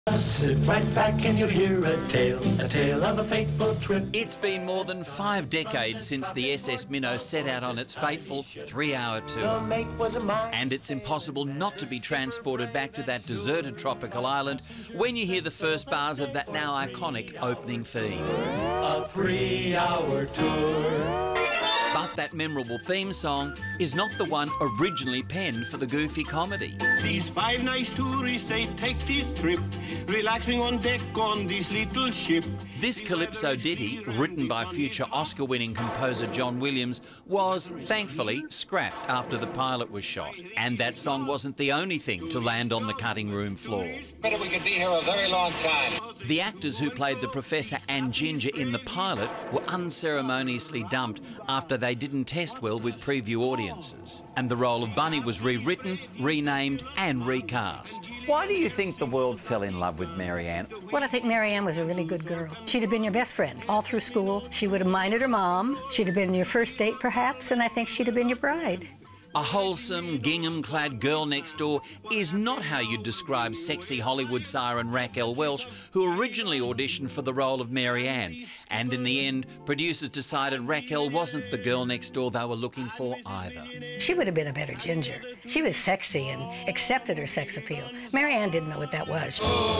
Sit right back and you'll hear a tale of a fateful trip. It's been more than 5 decades since the SS Minnow set out on its fateful 3-hour tour. And it's impossible not to be transported back to that deserted tropical island when you hear the first bars of that now iconic opening theme. A 3-hour tour. But that memorable theme song is not the one originally penned for the goofy comedy. These 5 nice tourists, they take this trip, relaxing on deck on this little ship. This calypso ditty, written by future Oscar-winning composer John Williams, was thankfully scrapped after the pilot was shot. And that song wasn't the only thing to land on the cutting room floor. We could be here a very long time. The actors who played the Professor and Ginger in the pilot were unceremoniously dumped after they didn't test well with preview audiences. And the role of Bunny was rewritten, renamed and recast. Why do you think the world fell in love with Kerri-Anne? Well, I think Kerri-Anne was a really good girl. She'd have been your best friend all through school. She would have minded her mom. She'd have been your first date, perhaps, and I think she'd have been your bride. A wholesome, gingham-clad girl next door is not how you'd describe sexy Hollywood siren Raquel Welch, who originally auditioned for the role of Kerri-Anne. And in the end, producers decided Raquel wasn't the girl next door they were looking for either. She would have been a better Ginger. She was sexy and accepted her sex appeal. Kerri-Anne didn't know what that was.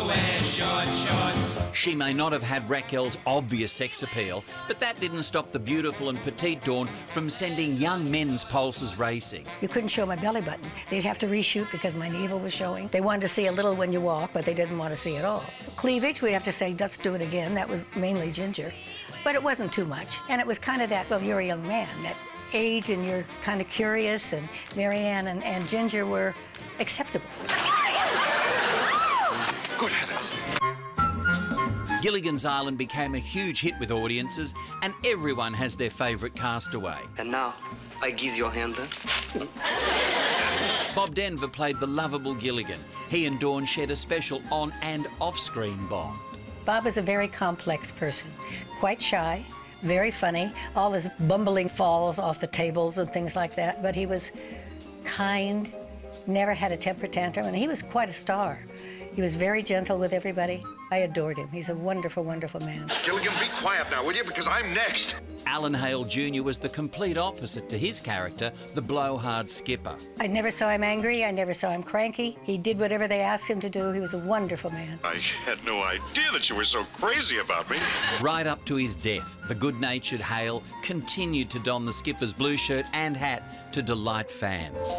She may not have had Raquel's obvious sex appeal, but that didn't stop the beautiful and petite Dawn from sending young men's pulses racing. You couldn't show my belly button. They'd have to reshoot because my navel was showing. They wanted to see a little when you walk, but they didn't want to see it all. Cleavage, we'd have to say, let's do it again. That was mainly Ginger. But it wasn't too much. And it was kind of that, well, you're a young man, that age and you're kind of curious, and Kerri-Anne and Ginger were acceptable. Good heavens. Gilligan's Island became a huge hit with audiences, and everyone has their favourite castaway. And now, I give your hand. Bob Denver played the lovable Gilligan. He and Dawn shared a special on- and off-screen bond. Bob is a very complex person, quite shy, very funny, all his bumbling falls off the tables and things like that, but he was kind, never had a temper tantrum, and he was quite a star. He was very gentle with everybody. I adored him. He's a wonderful, wonderful man. Gilligan, be quiet now, will you? Because I'm next. Alan Hale Jr. was the complete opposite to his character, the blowhard skipper. I never saw him angry. I never saw him cranky. He did whatever they asked him to do. He was a wonderful man. I had no idea that you were so crazy about me. Right up to his death, the good-natured Hale continued to don the skipper's blue shirt and hat to delight fans.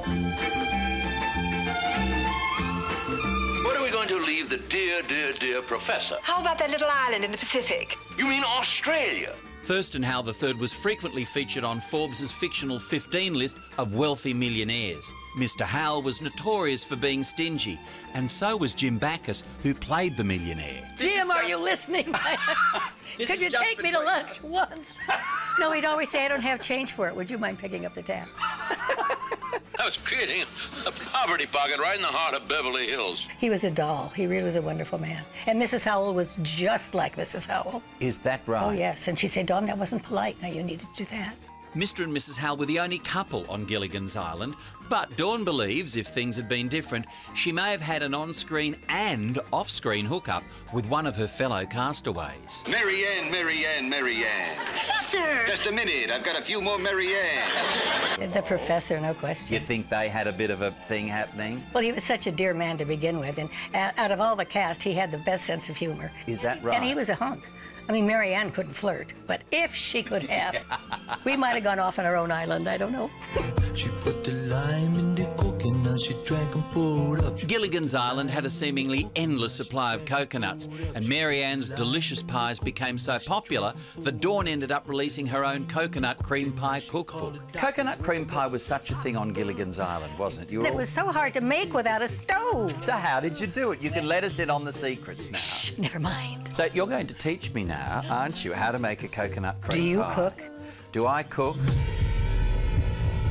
Where are we going to leave the dear, dear, dear Professor? How about that little island in the Pacific? You mean Australia? Thurston Howell III was frequently featured on Forbes' fictional 15 list of wealthy millionaires. Mr. Howell was notorious for being stingy, and so was Jim Backus, who played the millionaire. Jim, are you listening? Could you take me to lunch once? No, he'd always say, I don't have change for it. Would you mind picking up the tab? I was creating a poverty pocket right in the heart of Beverly Hills. He was a doll. He really was a wonderful man. And Mrs. Howell was just like Mrs. Howell. Is that right? Oh, yes. And she said, Dawn, that wasn't polite. Now you need to do that. Mr. and Mrs. Howell were the only couple on Gilligan's Island, but Dawn believes if things had been different, she may have had an on-screen and off-screen hookup with one of her fellow castaways. Kerri-Anne, Kerri-Anne, Kerri-Anne. Professor! Just a minute, I've got a few more Kerri-Anne. The Professor, no question. You think they had a bit of a thing happening? Well, he was such a dear man to begin with, and out of all the cast, he had the best sense of humor. Is that right? And he was a hunk. I mean, Kerri-Anne couldn't flirt, but if she could have, we might have gone off on our own island, I don't know. She put the lime in the coconut, she drank and poured up. Gilligan's Island had a seemingly endless supply of coconuts, and Kerri-Anne's delicious pies became so popular that Dawn ended up releasing her own coconut cream pie cookbook. Coconut cream pie was such a thing on Gilligan's Island, wasn't it? It was so hard to make without a stove. So how did you do it? You can let us in on the secrets now. Shh, never mind. So you're going to teach me now, aren't you, how to make a coconut cream pie? Do you cook? Do I cook?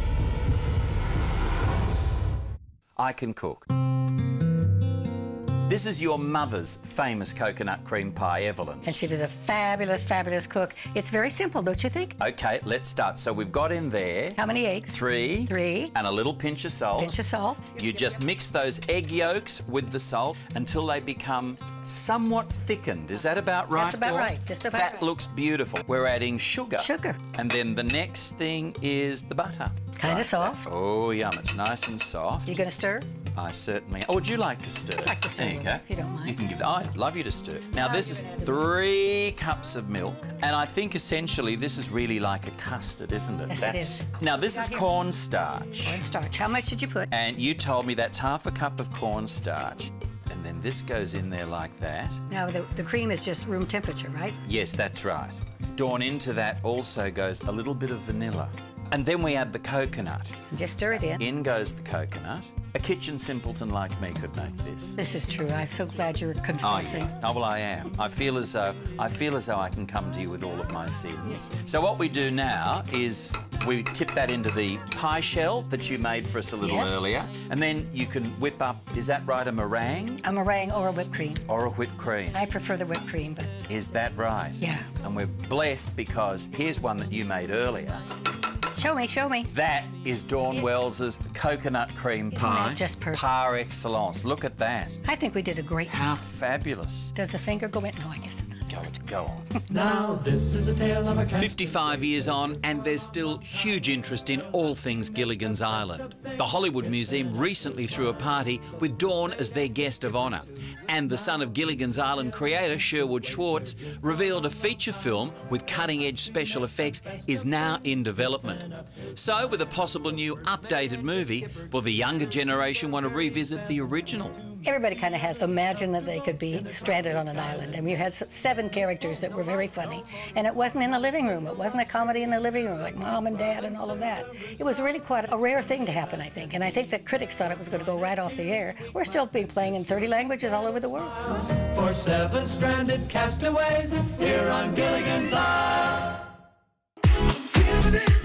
I can cook. This is your mother's famous coconut cream pie, Evelyn. And she was a fabulous, fabulous cook. It's very simple, don't you think? OK, let's start. So we've got in there... How many eggs? 3. 3. And a little pinch of salt. Pinch of salt. You just mix those egg yolks with the salt until they become somewhat thickened. Is that about right? That's about Dawn? right, just about That right. looks beautiful. We're adding sugar. Sugar. And then the next thing is the butter. Kind of soft. Oh, yum. It's nice and soft. You going to stir? I certainly... Oh, would you like to stir? I'd like to stir There you a go. little, if you don't mind. You can give... I'd love you to stir. Now, this is 3 cups of milk, and I think essentially this is really like a custard, isn't it? Yes, it is. Now, this is cornstarch. Cornstarch. How much did you put? And you told me that's half a cup of cornstarch. And then this goes in there like that. Now, the cream is just room temperature, right? Yes, that's right. Dawn, into that also goes a little bit of vanilla. And then we add the coconut. And just stir it in. In goes the coconut. A kitchen simpleton like me could make this. This is true. I'm so glad you're Oh, confessing. yes. Oh, well, I am. I feel as though I can come to you with all of my sins. So what we do now is we tip that into the pie shell that you made for us a little earlier, and then you can whip up. Is that right? A meringue? A meringue or a whipped cream. Or a whipped cream. I prefer the whipped cream, but Is that right? Yeah. And we're blessed because here's one that you made earlier. show me, show me. That is Dawn Wells's coconut cream pie. that just perfect? Par excellence. Look at that. I think we did a great job. How fabulous. Does the finger go in? No, I guess it does. Go on. Now this is a tale of a 55 years on, and there's still huge interest in all things Gilligan's Island. The Hollywood Museum recently threw a party with Dawn as their guest of honour. And the son of Gilligan's Island creator, Sherwood Schwartz, revealed a feature film with cutting-edge special effects is now in development. So, with a possible new updated movie, will the younger generation want to revisit the original? Everybody kind of has imagined that they could be stranded on an island. And we had 7 characters that were very funny. And it wasn't in the living room. It wasn't a comedy in the living room like Mom and Dad and all of that. It was really quite a rare thing to happen, I think. And I think that critics thought it was going to go right off the air. We're still being playing in 30 languages all over the world. For 7 stranded castaways here on Gilligan's Island.